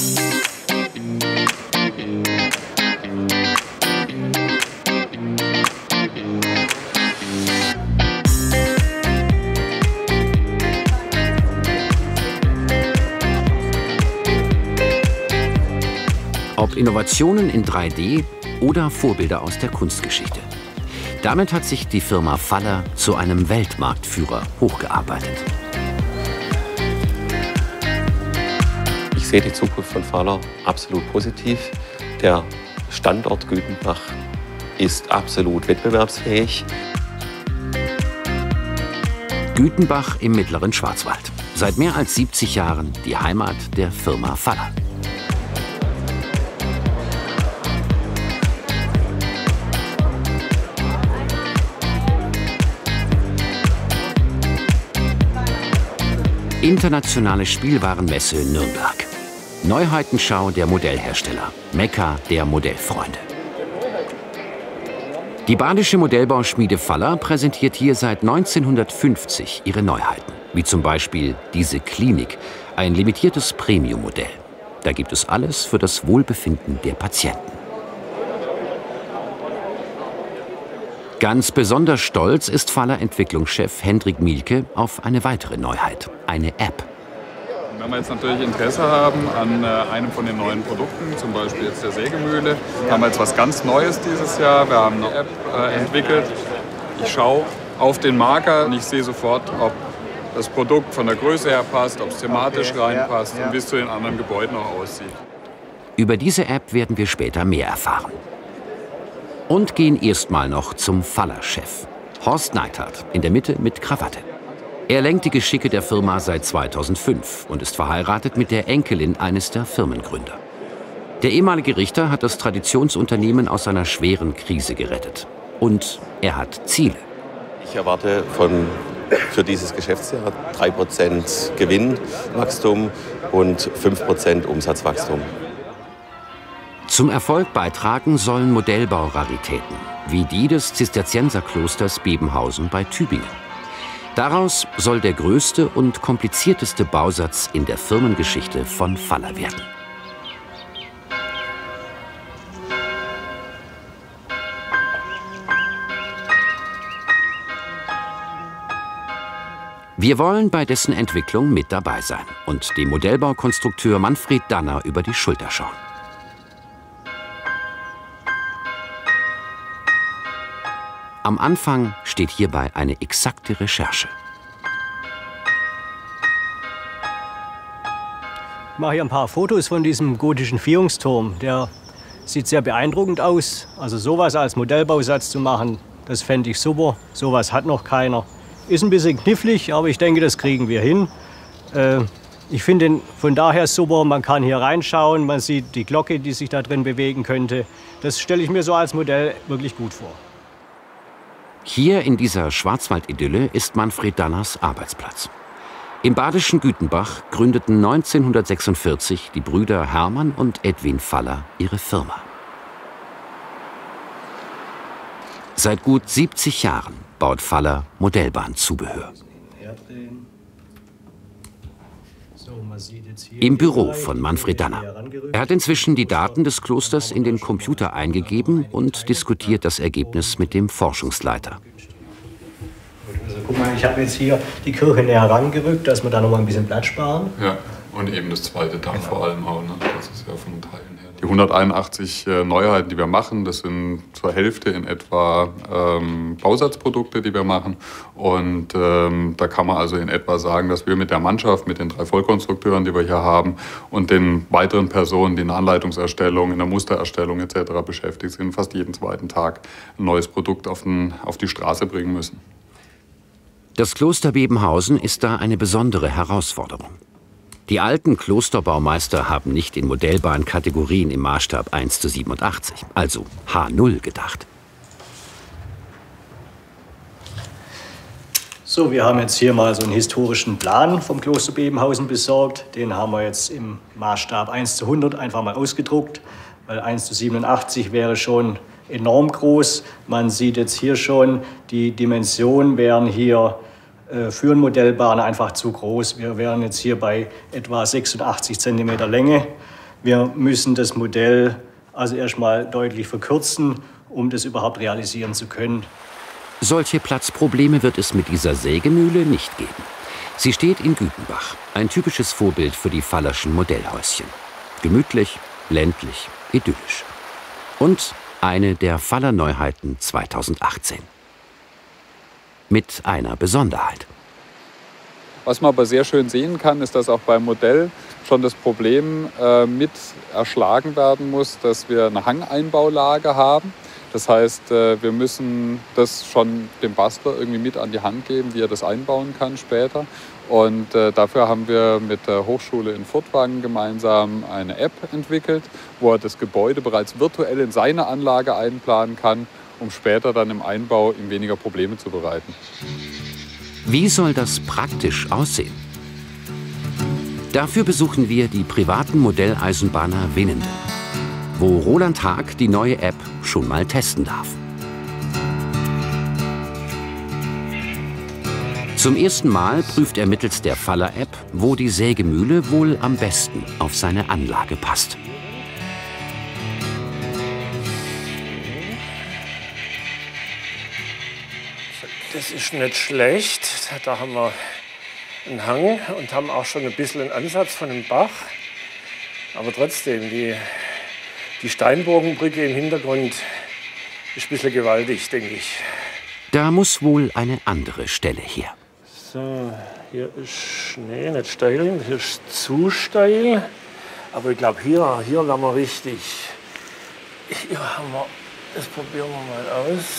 Ob Innovationen in 3D oder Vorbilder aus der Kunstgeschichte. Damit hat sich die Firma Faller zu einem Weltmarktführer hochgearbeitet. Ich sehe die Zukunft von Faller absolut positiv. Der Standort Gütenbach ist absolut wettbewerbsfähig. Gütenbach im mittleren Schwarzwald. Seit mehr als 70 Jahren die Heimat der Firma Faller. Internationale Spielwarenmesse Nürnberg. Neuheitenschau der Modellhersteller. Mekka der Modellfreunde. Die badische Modellbauschmiede Faller präsentiert hier seit 1950 ihre Neuheiten. Wie zum Beispiel diese Klinik, ein limitiertes Premium-Modell. Da gibt es alles für das Wohlbefinden der Patienten. Ganz besonders stolz ist Faller Entwicklungschef Hendrik Mielke auf eine weitere Neuheit, eine App. Wenn wir jetzt natürlich Interesse haben an einem von den neuen Produkten, zum Beispiel jetzt der Sägemühle, haben wir jetzt was ganz Neues dieses Jahr. Wir haben eine App entwickelt. Ich schaue auf den Marker und ich sehe sofort, ob das Produkt von der Größe her passt, ob es thematisch reinpasst und wie es zu den anderen Gebäuden auch aussieht. Über diese App werden wir später mehr erfahren. Und gehen erstmal noch zum Faller-Chef. Horst Neithardt, in der Mitte mit Krawatte. Er lenkt die Geschicke der Firma seit 2005 und ist verheiratet mit der Enkelin eines der Firmengründer. Der ehemalige Richter hat das Traditionsunternehmen aus einer schweren Krise gerettet. Und er hat Ziele. Ich erwarte für dieses Geschäftsjahr 3% Gewinnwachstum und 5% Umsatzwachstum. Zum Erfolg beitragen sollen Modellbauraritäten, wie die des Zisterzienserklosters Bebenhausen bei Tübingen. Daraus soll der größte und komplizierteste Bausatz in der Firmengeschichte von Faller werden. Wir wollen bei dessen Entwicklung mit dabei sein und dem Modellbaukonstrukteur Manfred Danner über die Schulter schauen. Am Anfang steht hierbei eine exakte Recherche. Ich mache hier ein paar Fotos von diesem gotischen Vierungsturm. Der sieht sehr beeindruckend aus. Also sowas als Modellbausatz zu machen, das fände ich super. Sowas hat noch keiner. Ist ein bisschen knifflig, aber ich denke, das kriegen wir hin. Ich finde ihn von daher super. Man kann hier reinschauen, man sieht die Glocke, die sich da drin bewegen könnte. Das stelle ich mir so als Modell wirklich gut vor. Hier in dieser Schwarzwald-Idylle ist Manfred Danners Arbeitsplatz. Im badischen Gütenbach gründeten 1946 die Brüder Hermann und Edwin Faller ihre Firma. Seit gut 70 Jahren baut Faller Modellbahnzubehör. Im Büro von Manfred Danner. Er hat inzwischen die Daten des Klosters in den Computer eingegeben und diskutiert das Ergebnis mit dem Forschungsleiter. Also, guck mal, ich habe jetzt hier die Kirche näher herangerückt, dass wir da noch mal ein bisschen Platz sparen. Ja, und eben das zweite Dach vor allem auch. Ne? Das ist ja von Teilen her. Die 181 Neuheiten, die wir machen, das sind zur Hälfte in etwa Bausatzprodukte, die wir machen. Und da kann man also in etwa sagen, dass wir mit der Mannschaft, mit den 3 Vollkonstrukteuren, die wir hier haben, und den weiteren Personen, die in der Anleitungserstellung, in der Mustererstellung etc. beschäftigt sind, fast jeden zweiten Tag ein neues Produkt auf die Straße bringen müssen. Das Kloster Bebenhausen ist da eine besondere Herausforderung. Die alten Klosterbaumeister haben nicht in Modellbahnkategorien im Maßstab 1:87, also H0 gedacht. So, wir haben jetzt hier mal so einen historischen Plan vom Kloster Bebenhausen besorgt. Den haben wir jetzt im Maßstab 1:100 einfach mal ausgedruckt, weil 1:87 wäre schon enorm groß. Man sieht jetzt hier schon, die Dimensionen wären hier für eine Modellbahn einfach zu groß. Wir wären jetzt hier bei etwa 86 cm Länge. Wir müssen das Modell also erstmal deutlich verkürzen, um das überhaupt realisieren zu können. Solche Platzprobleme wird es mit dieser Sägemühle nicht geben. Sie steht in Gütenbach, ein typisches Vorbild für die Fallerschen Modellhäuschen. Gemütlich, ländlich, idyllisch. Und eine der Faller-Neuheiten 2018. Mit einer Besonderheit. Was man aber sehr schön sehen kann, ist, dass auch beim Modell schon das Problem mit erschlagen werden muss, dass wir eine Hangeinbaulage haben. Das heißt, wir müssen das schon dem Bastler irgendwie mit an die Hand geben, wie er das einbauen kann später. Und dafür haben wir mit der Hochschule in Furtwangen gemeinsam eine App entwickelt, wo er das Gebäude bereits virtuell in seine Anlage einplanen kann, um später dann im Einbau ihm weniger Probleme zu bereiten. Wie soll das praktisch aussehen? Dafür besuchen wir die privaten Modelleisenbahner Winnenden, wo Roland Haag die neue App schon mal testen darf. Zum ersten Mal prüft er mittels der Faller-App, wo die Sägemühle wohl am besten auf seine Anlage passt. Das ist nicht schlecht. Da haben wir einen Hang und haben auch schon ein bisschen einen Ansatz von einem Bach. Aber trotzdem, die Steinbogenbrücke im Hintergrund ist ein bisschen gewaltig, denke ich. Da muss wohl eine andere Stelle her. So, hier ist Schnee, nicht steil, hier ist zu steil. Aber ich glaube, hier werden wir richtig. Hier haben wir, das probieren wir mal aus.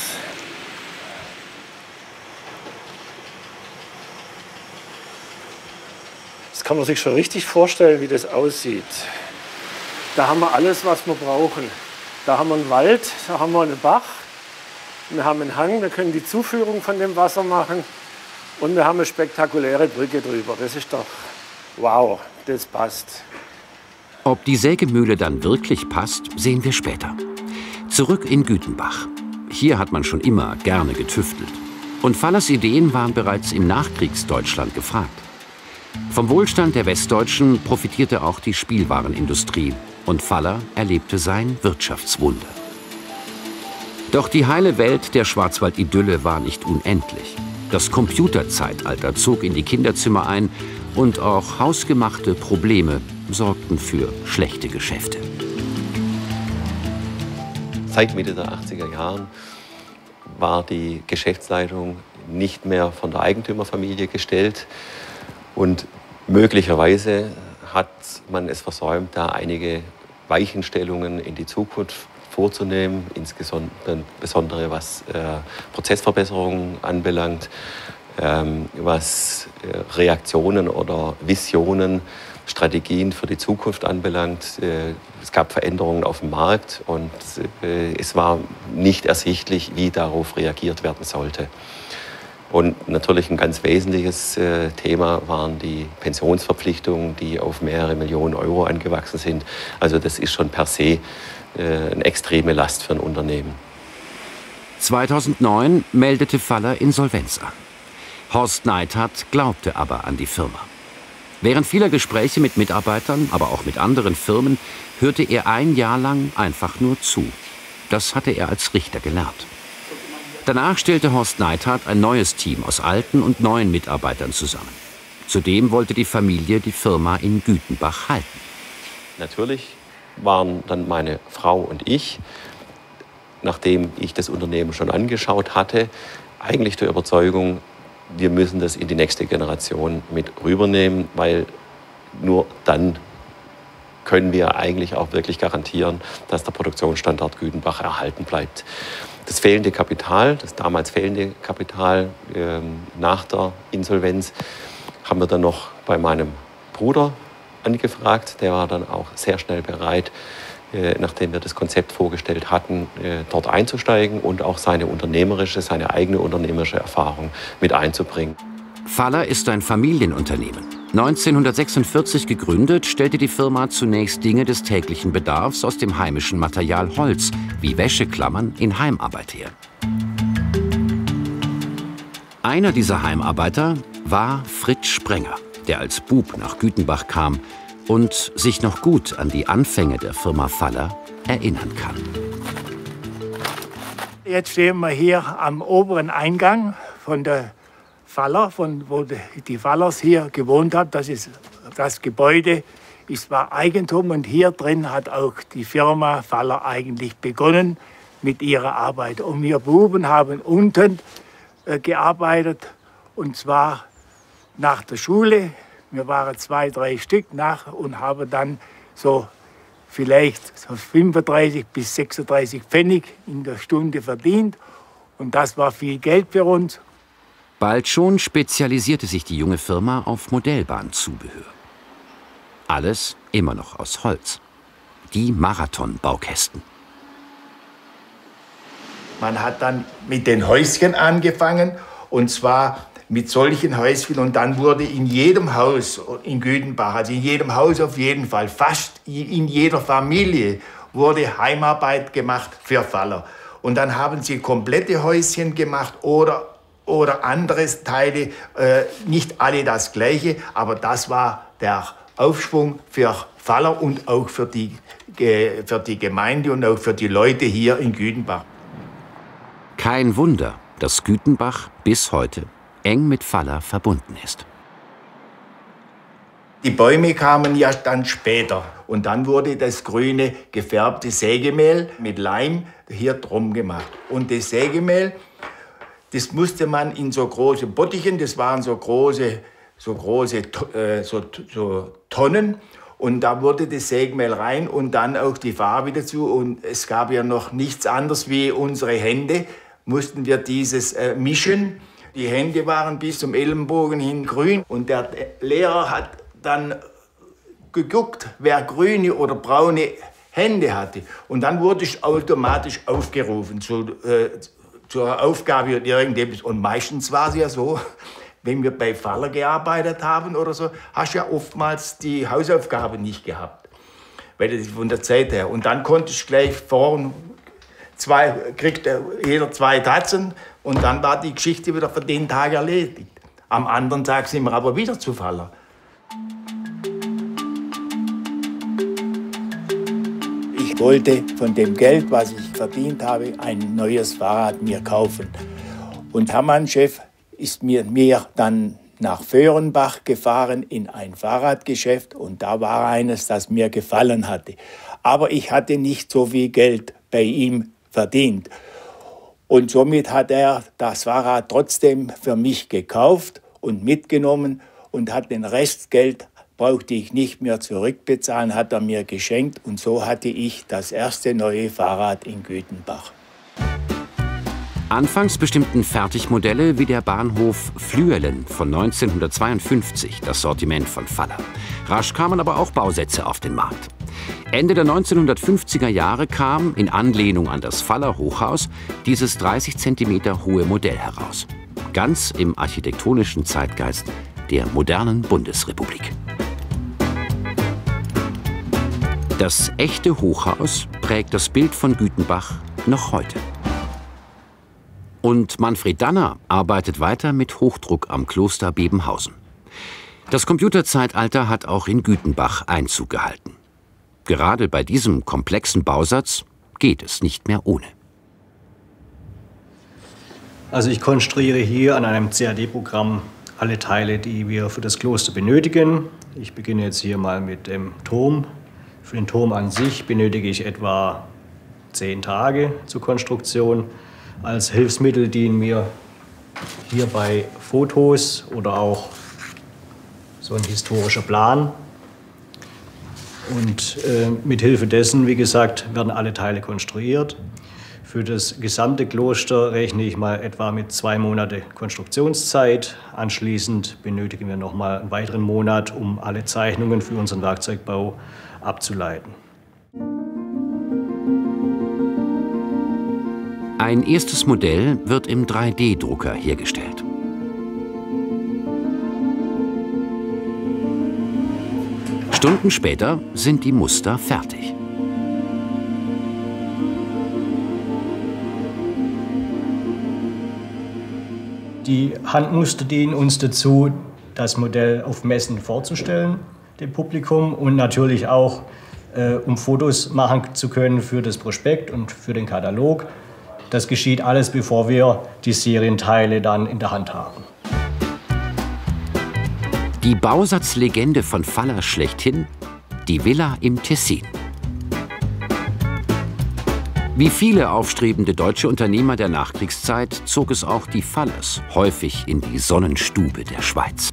Das kann man sich schon richtig vorstellen, wie das aussieht. Da haben wir alles, was wir brauchen. Da haben wir einen Wald, da haben wir einen Bach, wir haben einen Hang, wir können die Zuführung von dem Wasser machen und wir haben eine spektakuläre Brücke drüber. Das ist doch wow, das passt. Ob die Sägemühle dann wirklich passt, sehen wir später. Zurück in Gütenbach. Hier hat man schon immer gerne getüftelt. Und Fallers Ideen waren bereits im Nachkriegsdeutschland gefragt. Vom Wohlstand der Westdeutschen profitierte auch die Spielwarenindustrie und Faller erlebte sein Wirtschaftswunder. Doch die heile Welt der Schwarzwald-Idylle war nicht unendlich. Das Computerzeitalter zog in die Kinderzimmer ein und auch hausgemachte Probleme sorgten für schlechte Geschäfte. Seit Mitte der 80er Jahren war die Geschäftsleitung nicht mehr von der Eigentümerfamilie gestellt. Und möglicherweise hat man es versäumt, da einige Weichenstellungen in die Zukunft vorzunehmen, insbesondere was Prozessverbesserungen anbelangt, was Reaktionen oder Visionen, Strategien für die Zukunft anbelangt. Es gab Veränderungen auf dem Markt und es war nicht ersichtlich, wie darauf reagiert werden sollte. Und natürlich ein ganz wesentliches Thema waren die Pensionsverpflichtungen, die auf mehrere Millionen Euro angewachsen sind. Also das ist schon per se eine extreme Last für ein Unternehmen. 2009 meldete Faller Insolvenz an. Horst Neithardt glaubte aber an die Firma. Während vieler Gespräche mit Mitarbeitern, aber auch mit anderen Firmen, hörte er ein Jahr lang einfach nur zu. Das hatte er als Richter gelernt. Danach stellte Horst Neithardt ein neues Team aus alten und neuen Mitarbeitern zusammen. Zudem wollte die Familie die Firma in Gütenbach halten. Natürlich waren dann meine Frau und ich, nachdem ich das Unternehmen schon angeschaut hatte, eigentlich der Überzeugung, wir müssen das in die nächste Generation mit rübernehmen, weil nur dann können wir eigentlich auch wirklich garantieren, dass der Produktionsstandort Gütenbach erhalten bleibt. Das fehlende Kapital, das damals fehlende Kapital nach der Insolvenz, haben wir dann noch bei meinem Bruder angefragt. Der war dann auch sehr schnell bereit, nachdem wir das Konzept vorgestellt hatten, dort einzusteigen und auch seine eigene unternehmerische Erfahrung mit einzubringen. Faller ist ein Familienunternehmen. 1946 gegründet, stellte die Firma zunächst Dinge des täglichen Bedarfs aus dem heimischen Material Holz, wie Wäscheklammern, in Heimarbeit her. Einer dieser Heimarbeiter war Fritz Sprenger, der als Bub nach Gütenbach kam und sich noch gut an die Anfänge der Firma Faller erinnern kann. Jetzt stehen wir hier am oberen Eingang von der Faller, wo die Fallers hier gewohnt haben. Das ist das Gebäude, war Eigentum und hier drin hat auch die Firma Faller eigentlich begonnen mit ihrer Arbeit. Und wir Buben haben unten gearbeitet und zwar nach der Schule. Wir waren 2, 3 Stück nach und haben dann so vielleicht so 35 bis 36 Pfennig in der Stunde verdient. Und das war viel Geld für uns. Bald schon spezialisierte sich die junge Firma auf Modellbahnzubehör. Alles immer noch aus Holz. Die Marathon-Baukästen. Man hat dann mit den Häuschen angefangen, und zwar mit solchen Häuschen. Und dann wurde in jedem Haus in Gütenbach, also in jedem Haus auf jeden Fall, fast in jeder Familie, wurde Heimarbeit gemacht für Faller. Und dann haben sie komplette Häuschen gemacht oder andere Teile, nicht alle das Gleiche, aber das war der Aufschwung für Faller und auch für die Gemeinde und auch für die Leute hier in Gütenbach. Kein Wunder, dass Gütenbach bis heute eng mit Faller verbunden ist. Die Bäume kamen ja dann später und dann wurde das grüne gefärbte Sägemehl mit Leim hier drum gemacht. Und das Sägemehl, das musste man in so große Bottichen, das waren so große Tonnen. Und da wurde das Sägemehl rein und dann auch die Farbe dazu. Und es gab ja noch nichts anderes wie unsere Hände, mussten wir dieses mischen. Die Hände waren bis zum Ellenbogen hin grün. Und der Lehrer hat dann geguckt, wer grüne oder braune Hände hatte. Und dann wurde ich automatisch aufgerufen zur Aufgabe oder irgendetwas. Und meistens war es ja so, wenn wir bei Faller gearbeitet haben oder so, hast du ja oftmals die Hausaufgabe nicht gehabt. Weil das von der Zeit her. Und dann konnte ich gleich kriegte jeder 2 Tatzen und dann war die Geschichte wieder für den Tag erledigt. Am anderen Tag sind wir aber wieder zu Faller. Ich wollte von dem Geld, was ich verdient habe, ein neues Fahrrad mir kaufen. Und Hermann-Chef ist mir dann nach Föhrenbach gefahren in ein Fahrradgeschäft und da war eines, das mir gefallen hatte. Aber ich hatte nicht so viel Geld bei ihm verdient. Und somit hat er das Fahrrad trotzdem für mich gekauft und mitgenommen und hat den Restgeld, brauchte ich nicht mehr zurückbezahlen, hat er mir geschenkt. Und so hatte ich das erste neue Fahrrad in Gütenbach. Anfangs bestimmten Fertigmodelle wie der Bahnhof Flüelen von 1952 das Sortiment von Faller. Rasch kamen aber auch Bausätze auf den Markt. Ende der 1950er Jahre kam, in Anlehnung an das Faller Hochhaus, dieses 30 cm hohe Modell heraus. Ganz im architektonischen Zeitgeist der modernen Bundesrepublik. Das echte Hochhaus prägt das Bild von Gütenbach noch heute. Und Manfred Danner arbeitet weiter mit Hochdruck am Kloster Bebenhausen. Das Computerzeitalter hat auch in Gütenbach Einzug gehalten. Gerade bei diesem komplexen Bausatz geht es nicht mehr ohne. Also ich konstruiere hier an einem CAD-Programm alle Teile, die wir für das Kloster benötigen. Ich beginne jetzt hier mal mit dem Turm. Für den Turm an sich benötige ich etwa 10 Tage zur Konstruktion. Als Hilfsmittel dienen mir hierbei Fotos oder auch so ein historischer Plan. Und mit Hilfe dessen, wie gesagt, werden alle Teile konstruiert. Für das gesamte Kloster rechne ich mal etwa mit 2 Monate Konstruktionszeit. Anschließend benötigen wir noch mal einen weiteren Monat, um alle Zeichnungen für unseren Werkzeugbau abzuleiten. Ein erstes Modell wird im 3D-Drucker hergestellt. Stunden später sind die Muster fertig. Die Handmuster dienen uns dazu, das Modell auf Messen vorzustellen. dem Publikum und natürlich auch, um Fotos machen zu können für das Prospekt und für den Katalog. Das geschieht alles, bevor wir die Serienteile dann in der Hand haben. Die Bausatzlegende von Faller schlechthin, die Villa im Tessin. Wie viele aufstrebende deutsche Unternehmer der Nachkriegszeit zog es auch die Fallers häufig in die Sonnenstube der Schweiz.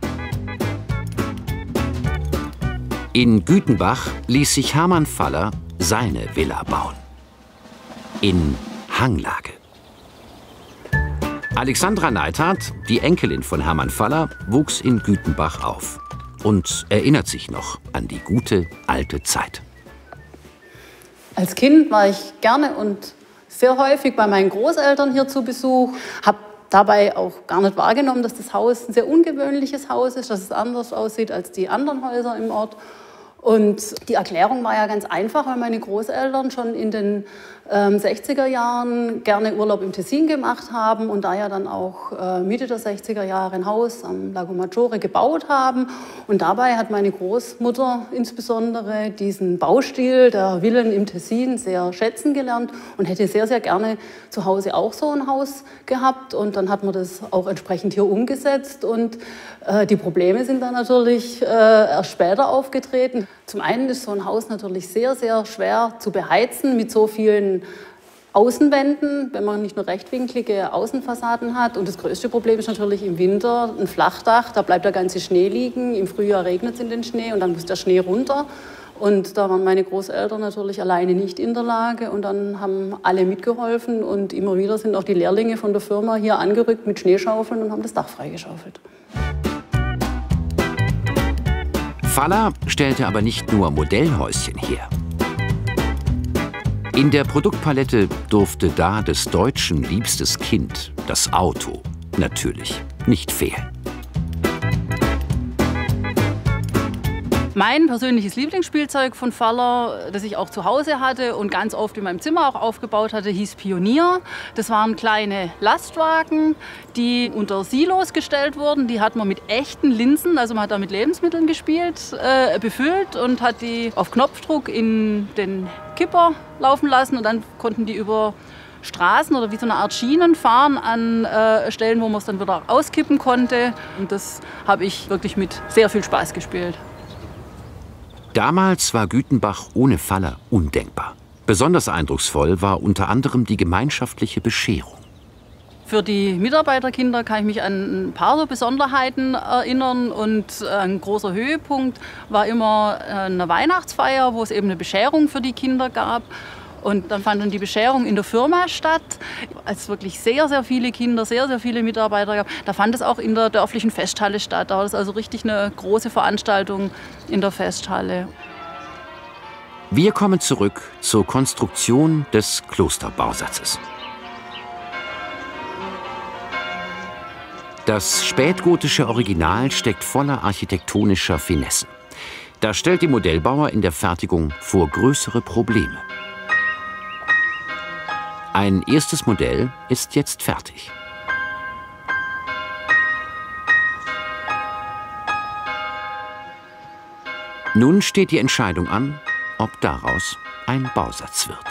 In Gütenbach ließ sich Hermann Faller seine Villa bauen. In Hanglage. Alexandra Neithardt, die Enkelin von Hermann Faller, wuchs in Gütenbach auf und erinnert sich noch an die gute alte Zeit. Als Kind war ich gerne und sehr häufig bei meinen Großeltern hier zu Besuch, habe dabei auch gar nicht wahrgenommen, dass das Haus ein sehr ungewöhnliches Haus ist, dass es anders aussieht als die anderen Häuser im Ort. Und die Erklärung war ja ganz einfach, weil meine Großeltern schon in den 60er Jahren gerne Urlaub im Tessin gemacht haben und da ja dann auch Mitte der 60er Jahre ein Haus am Lago Maggiore gebaut haben. Und dabei hat meine Großmutter insbesondere diesen Baustil der Villen im Tessin sehr schätzen gelernt und hätte sehr, sehr gerne zu Hause auch so ein Haus gehabt. Und dann hat man das auch entsprechend hier umgesetzt. Und die Probleme sind dann natürlich erst später aufgetreten. Zum einen ist so ein Haus natürlich sehr, sehr schwer zu beheizen mit so vielen Außenwänden, wenn man nicht nur rechtwinklige Außenfassaden hat. Und das größte Problem ist natürlich im Winter ein Flachdach. Da bleibt der ganze Schnee liegen. Im Frühjahr regnet es in den Schnee und dann muss der Schnee runter. Und da waren meine Großeltern natürlich alleine nicht in der Lage. Und dann haben alle mitgeholfen. Und immer wieder sind auch die Lehrlinge von der Firma hier angerückt mit Schneeschaufeln und haben das Dach freigeschaufelt. Faller stellte aber nicht nur Modellhäuschen her. In der Produktpalette durfte da des Deutschen liebstes Kind, das Auto, natürlich nicht fehlen. Mein persönliches Lieblingsspielzeug von Faller, das ich auch zu Hause hatte und ganz oft in meinem Zimmer auch aufgebaut hatte, hieß Pionier. Das waren kleine Lastwagen, die unter Silos gestellt wurden. Die hat man mit echten Linsen, also man hat da mit Lebensmitteln gespielt, befüllt und hat die auf Knopfdruck in den Kipper laufen lassen. Und dann konnten die über Straßen oder wie so eine Art Schienen fahren an Stellen, wo man es dann wieder auskippen konnte. Und das habe ich wirklich mit sehr viel Spaß gespielt. Damals war Gütenbach ohne Faller undenkbar. Besonders eindrucksvoll war unter anderem die gemeinschaftliche Bescherung. Für die Mitarbeiterkinder kann ich mich an ein paar so Besonderheiten erinnern. Und ein großer Höhepunkt war immer eine Weihnachtsfeier, wo es eben eine Bescherung für die Kinder gab. Und dann fand dann die Bescherung in der Firma statt, als es wirklich sehr, sehr viele Kinder, sehr, sehr viele Mitarbeiter gab. Da fand es auch in der dörflichen Festhalle statt. Da war das also richtig eine große Veranstaltung in der Festhalle. Wir kommen zurück zur Konstruktion des Klosterbausatzes. Das spätgotische Original steckt voller architektonischer Finessen. Da stellt die Modellbauer in der Fertigung vor größere Probleme. Ein erstes Modell ist jetzt fertig. Nun steht die Entscheidung an, ob daraus ein Bausatz wird.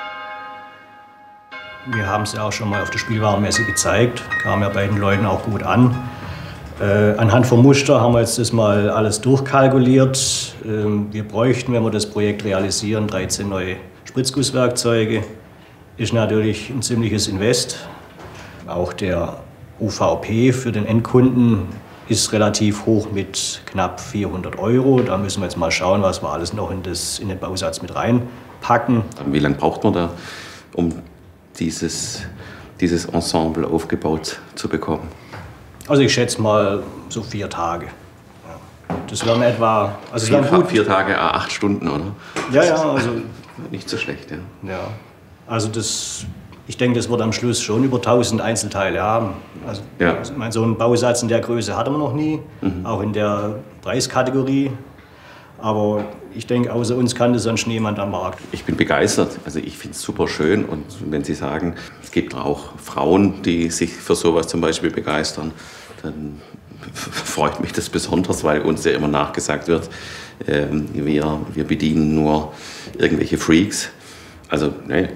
Wir haben es ja auch schon mal auf der Spielwarenmesse gezeigt, kam ja bei den Leuten auch gut an. Anhand vom Muster haben wir jetzt das mal alles durchkalkuliert. Wir bräuchten, wenn wir das Projekt realisieren, 13 neue Spritzgusswerkzeuge. Ist natürlich ein ziemliches Invest. Auch der UVP für den Endkunden ist relativ hoch mit knapp 400 €. Da müssen wir jetzt mal schauen, was wir alles noch in den Bausatz mit reinpacken. Wie lange braucht man da, um dieses Ensemble aufgebaut zu bekommen? Also ich schätze mal so 4 Tage. Ja. Das wären etwa... Also 4 Tage, 8 Stunden, oder? Ja, also... Nicht so schlecht, ja. Ja. Also ich denke, das wird am Schluss schon über 1000 Einzelteile haben. Also, ja. Ich meine, so einen Bausatz in der Größe hatten wir noch nie, auch in der Preiskategorie. Aber ich denke, außer uns kann das sonst niemand am Markt. Ich bin begeistert. Also ich finde es super schön. Und wenn Sie sagen, es gibt auch Frauen, die sich für sowas zum Beispiel begeistern, dann freut mich das besonders, weil uns ja immer nachgesagt wird, wir bedienen nur irgendwelche Freaks. Also, nee,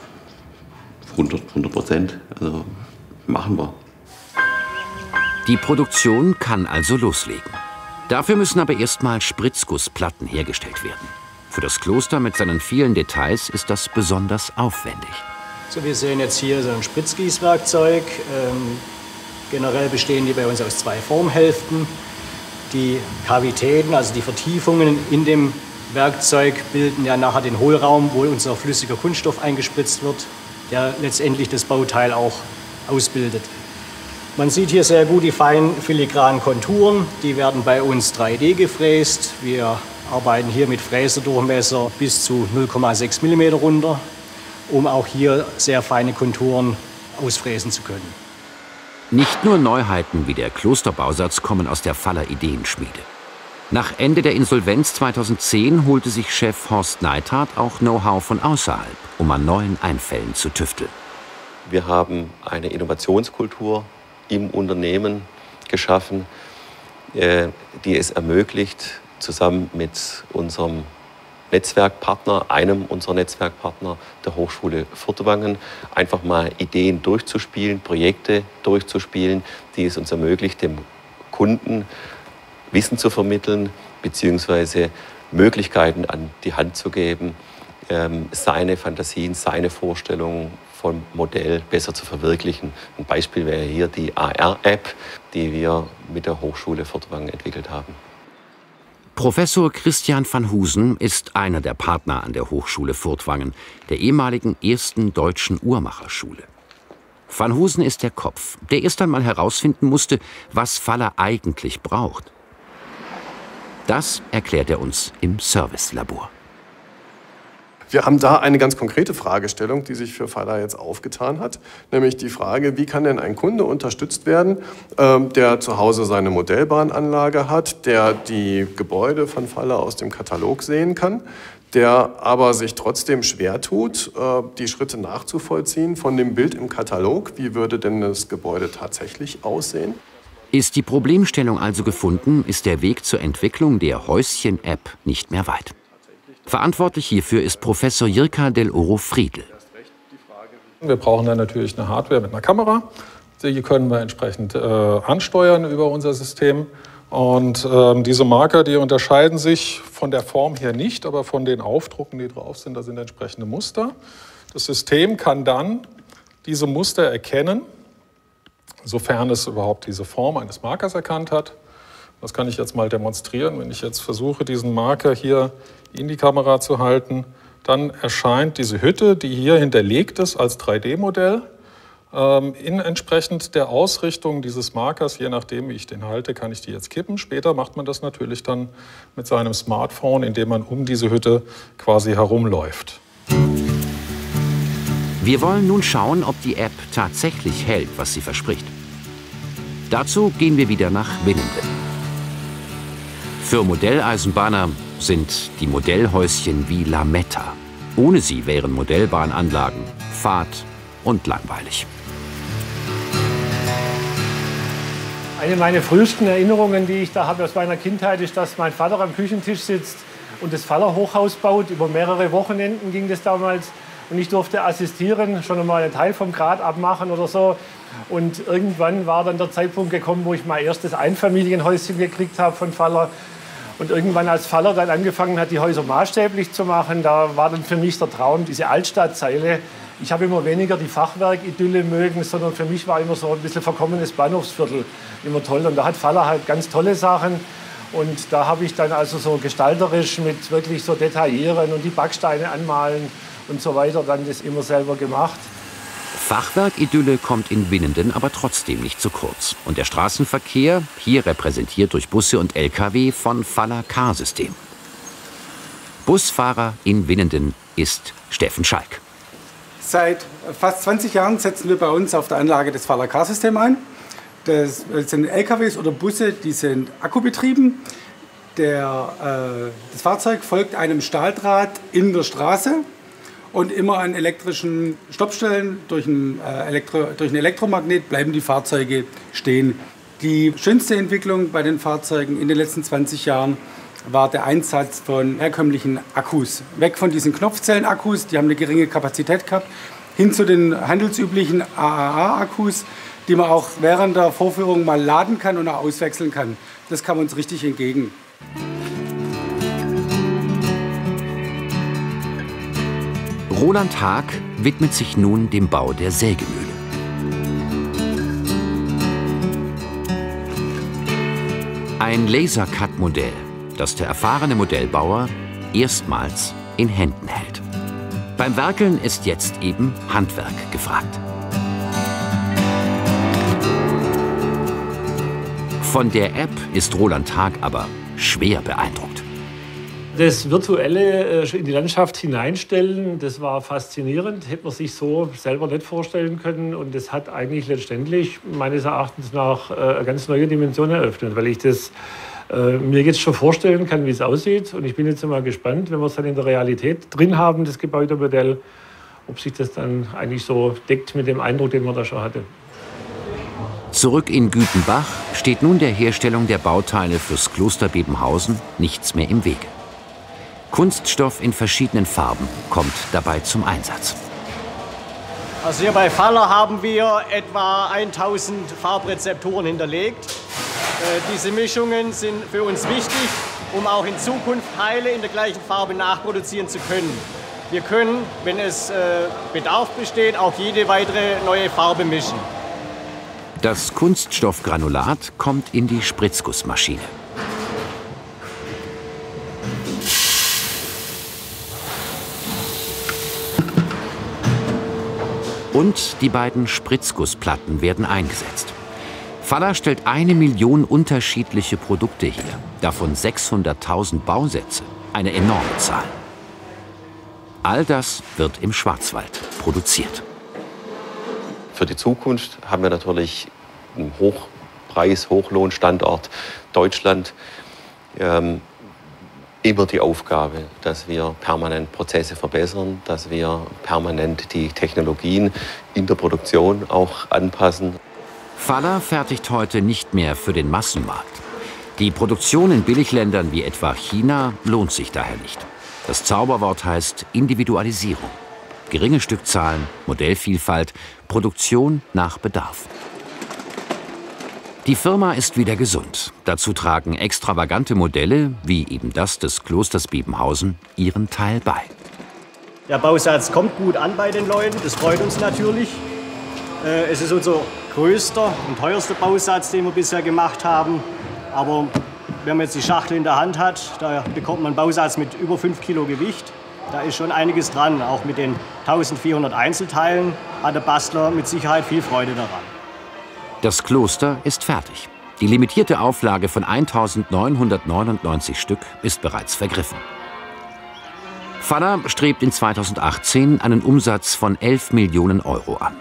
100%, also machen wir. Die Produktion kann also loslegen. Dafür müssen aber erstmal Spritzgussplatten hergestellt werden. Für das Kloster mit seinen vielen Details ist das besonders aufwendig. So, wir sehen jetzt hier so ein Spritzgießwerkzeug. Generell bestehen die bei uns aus 2 Formhälften. Die Kavitäten, also die Vertiefungen in dem Werkzeug, bilden ja nachher den Hohlraum, wo unser flüssiger Kunststoff eingespritzt wird, der letztendlich das Bauteil auch ausbildet. Man sieht hier sehr gut die feinen filigranen Konturen. Die werden bei uns 3D gefräst. Wir arbeiten hier mit Fräserdurchmesser bis zu 0,6 mm runter, um auch hier sehr feine Konturen ausfräsen zu können. Nicht nur Neuheiten wie der Klosterbausatz kommen aus der Faller Ideenschmiede. Nach Ende der Insolvenz 2010 holte sich Chef Horst Neithardt auch Know-how von außerhalb, um an neuen Einfällen zu tüfteln. Wir haben eine Innovationskultur im Unternehmen geschaffen, die es ermöglicht, zusammen mit unserem Netzwerkpartner, einem unserer Netzwerkpartner der Hochschule Furtwangen, einfach mal Ideen durchzuspielen, Projekte durchzuspielen, die es uns ermöglicht, dem Kunden Wissen zu vermitteln, beziehungsweise Möglichkeiten an die Hand zu geben, seine Fantasien, seine Vorstellungen vom Modell besser zu verwirklichen. Ein Beispiel wäre hier die AR-App, die wir mit der Hochschule Furtwangen entwickelt haben. Professor Christian van Husen ist einer der Partner an der Hochschule Furtwangen, der ehemaligen ersten deutschen Uhrmacherschule. Van Husen ist der Kopf, der erst einmal herausfinden musste, was Faller eigentlich braucht. Das erklärt er uns im Servicelabor. Wir haben da eine ganz konkrete Fragestellung, die sich für Faller jetzt aufgetan hat, nämlich die Frage, wie kann denn ein Kunde unterstützt werden, der zu Hause seine Modellbahnanlage hat, der die Gebäude von Faller aus dem Katalog sehen kann, der aber sich trotzdem schwer tut, die Schritte nachzuvollziehen von dem Bild im Katalog. Wie würde denn das Gebäude tatsächlich aussehen? Ist die Problemstellung also gefunden, ist der Weg zur Entwicklung der Häuschen-App nicht mehr weit. Verantwortlich hierfür ist Professor Jirka del Oro Friedl. Wir brauchen dann natürlich eine Hardware mit einer Kamera. Die können wir entsprechend ansteuern über unser System. Und diese Marker, die unterscheiden sich von der Form her nicht, aber von den Aufdrucken, die drauf sind, da sind entsprechende Muster. Das System kann dann diese Muster erkennen, sofern es überhaupt diese Form eines Markers erkannt hat. Das kann ich jetzt mal demonstrieren. Wenn ich jetzt versuche, diesen Marker hier in die Kamera zu halten, dann erscheint diese Hütte, die hier hinterlegt ist als 3D-Modell, in entsprechend der Ausrichtung dieses Markers, je nachdem, wie ich den halte, kann ich die jetzt kippen. Später macht man das natürlich dann mit seinem Smartphone, indem man um diese Hütte quasi herumläuft. Wir wollen nun schauen, ob die App tatsächlich hält, was sie verspricht. Dazu gehen wir wieder nach Winnenden. Für Modelleisenbahner sind die Modellhäuschen wie Lametta. Ohne sie wären Modellbahnanlagen fad und langweilig. Eine meiner frühesten Erinnerungen, die ich da habe aus meiner Kindheit, ist, dass mein Vater am Küchentisch sitzt und das Faller-Hochhaus baut. Über mehrere Wochenenden ging das damals. Und ich durfte assistieren, schon einmal einen Teil vom Grad abmachen oder so. Und irgendwann war dann der Zeitpunkt gekommen, wo ich mein erstes Einfamilienhäuschen gekriegt habe von Faller. Und irgendwann, als Faller dann angefangen hat, die Häuser maßstäblich zu machen, da war dann für mich der Traum, diese Altstadtzeile. Ich habe immer weniger die Fachwerk-Idylle mögen, sondern für mich war immer so ein bisschen verkommenes Bahnhofsviertel immer toll. Und da hat Faller halt ganz tolle Sachen. Und da habe ich dann also so gestalterisch mit wirklich so Detaillieren und die Backsteine anmalen und so weiter dann das immer selber gemacht. Fachwerk-Idylle kommt in Winnenden aber trotzdem nicht zu kurz. Und der Straßenverkehr, hier repräsentiert durch Busse und Lkw von Faller Car-System. Busfahrer in Winnenden ist Steffen Schalk. Seit fast 20 Jahren setzen wir bei uns auf der Anlage das Faller Car-System ein. Das sind LKWs oder Busse, die sind akkubetrieben. Das Fahrzeug folgt einem Stahldraht in der Straße und immer an elektrischen Stoppstellen durch ein Elektromagnet bleiben die Fahrzeuge stehen. Die schönste Entwicklung bei den Fahrzeugen in den letzten 20 Jahren war der Einsatz von herkömmlichen Akkus. Weg von diesen Knopfzellen-Akkus, die haben eine geringe Kapazität gehabt, hin zu den handelsüblichen AAA-Akkus, die man auch während der Vorführung mal laden kann und auch auswechseln kann. Das kam uns richtig entgegen. Roland Haag widmet sich nun dem Bau der Sägemühle. Ein Lasercut-Modell, das der erfahrene Modellbauer erstmals in Händen hält. Beim Werkeln ist jetzt eben Handwerk gefragt. Von der App ist Roland Haag aber schwer beeindruckt. Das Virtuelle in die Landschaft hineinstellen, das war faszinierend. Hätte man sich so selber nicht vorstellen können. Und das hat eigentlich letztendlich meines Erachtens nach eine ganz neue Dimension eröffnet, weil ich das mir jetzt schon vorstellen kann, wie es aussieht. Und ich bin jetzt mal gespannt, wenn wir es dann in der Realität drin haben, das Gebäudemodell, ob sich das dann eigentlich so deckt mit dem Eindruck, den man da schon hatte. Zurück in Gütenbach steht nun der Herstellung der Bauteile fürs Kloster Bebenhausen nichts mehr im Wege. Kunststoff in verschiedenen Farben kommt dabei zum Einsatz. Also hier bei Faller haben wir etwa 1000 Farbrezeptoren hinterlegt. Diese Mischungen sind für uns wichtig, um auch in Zukunft Teile in der gleichen Farbe nachproduzieren zu können. Wir können, wenn es Bedarf besteht, auch jede weitere neue Farbe mischen. Das Kunststoffgranulat kommt in die Spritzgussmaschine. Und die beiden Spritzgussplatten werden eingesetzt. Faller stellt 1 Million unterschiedliche Produkte her, davon 600.000 Bausätze, eine enorme Zahl. All das wird im Schwarzwald produziert. Für die Zukunft haben wir natürlich einen Hochpreis-Hochlohnstandort Deutschland immer die Aufgabe, dass wir permanent Prozesse verbessern, dass wir permanent die Technologien in der Produktion auch anpassen. Faller fertigt heute nicht mehr für den Massenmarkt. Die Produktion in Billigländern wie etwa China lohnt sich daher nicht. Das Zauberwort heißt Individualisierung. Geringe Stückzahlen, Modellvielfalt, Produktion nach Bedarf. Die Firma ist wieder gesund. Dazu tragen extravagante Modelle, wie eben das des Klosters Bebenhausen, ihren Teil bei. Der Bausatz kommt gut an bei den Leuten, das freut uns natürlich. Es ist unser größter und teuerster Bausatz, den wir bisher gemacht haben. Aber wenn man jetzt die Schachtel in der Hand hat, da bekommt man einen Bausatz mit über 5 Kilo Gewicht. Da ist schon einiges dran. Auch mit den 1400 Einzelteilen hat der Bastler mit Sicherheit viel Freude daran. Das Kloster ist fertig. Die limitierte Auflage von 1999 Stück ist bereits vergriffen. Faller strebt in 2018 einen Umsatz von 11 Millionen Euro an.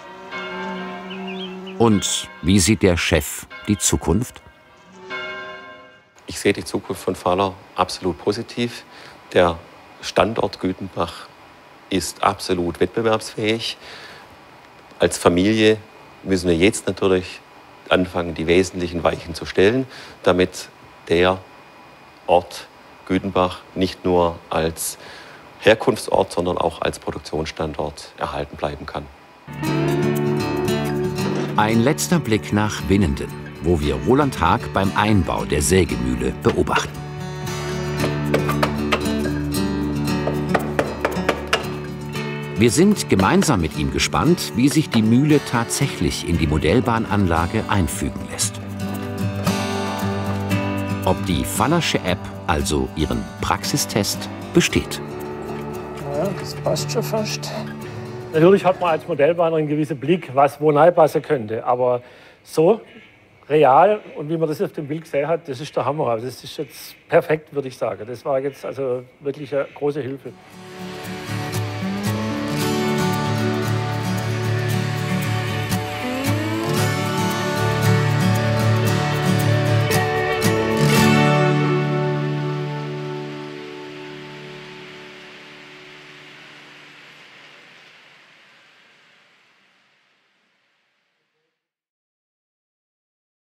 Und wie sieht der Chef die Zukunft? Ich sehe die Zukunft von Faller absolut positiv. Der Standort Gütenbach ist absolut wettbewerbsfähig. Als Familie müssen wir jetzt natürlich anfangen, die wesentlichen Weichen zu stellen, damit der Ort Gütenbach nicht nur als Herkunftsort, sondern auch als Produktionsstandort erhalten bleiben kann. Ein letzter Blick nach Winnenden, wo wir Roland Haag beim Einbau der Sägemühle beobachten. Wir sind gemeinsam mit ihm gespannt, wie sich die Mühle tatsächlich in die Modellbahnanlage einfügen lässt. Ob die Fallersche App also ihren Praxistest besteht. Ja, das passt schon fast. Natürlich hat man als Modellbahner einen gewissen Blick, was wo reinpassen könnte. Aber so real und wie man das auf dem Bild gesehen hat, das ist der Hammer. Das ist jetzt perfekt, würde ich sagen. Das war jetzt also wirklich eine große Hilfe.